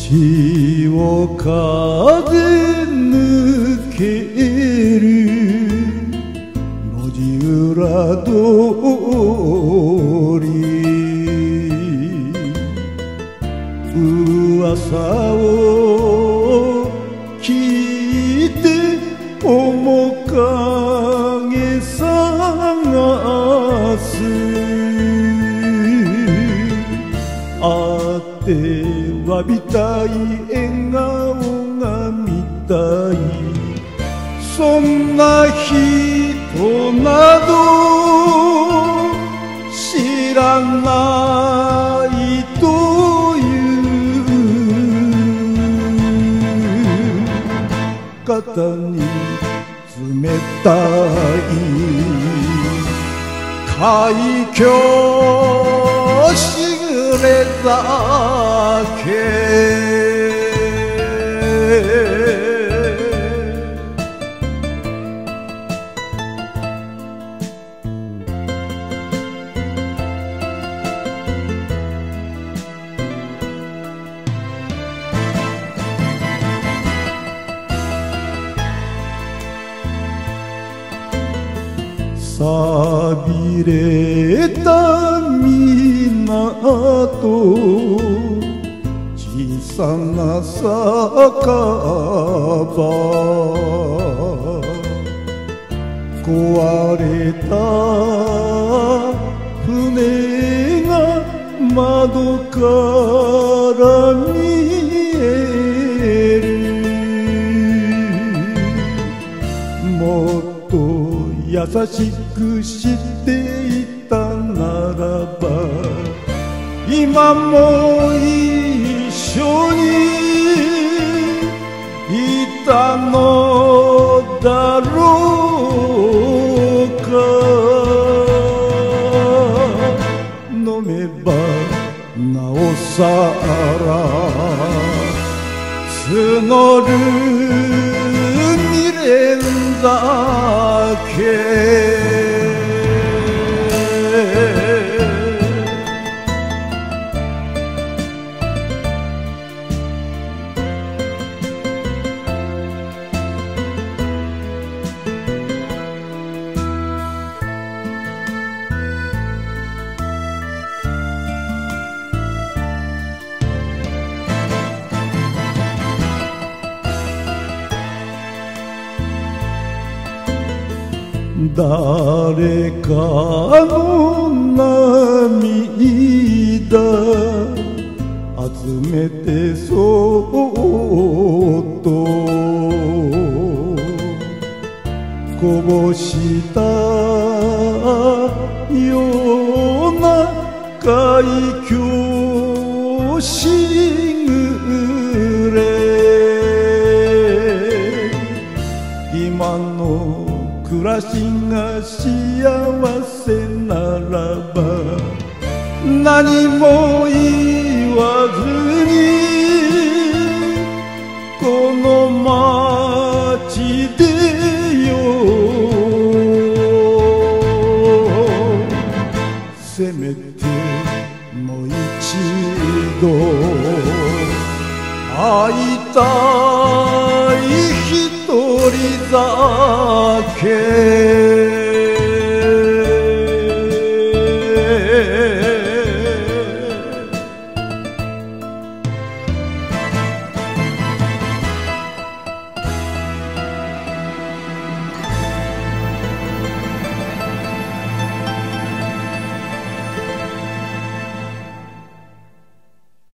潮風抜ける路地裏通り噂を聞いて面影探すあって詫びたい笑顔が見たいそんな人など知らないという肩に冷たい海峡しぐれ酒寂れた港小さな酒場壊れた船が窓から見えるもっと優しくしていたならば今も一緒にいたのだろうか飲めばなおさら募る未練酒誰かの涙集めてそっとこぼしたような海峡しぐれ今の暮らしが幸せならば何も言わずにこの街でよせめてもう一度会いたい一人酒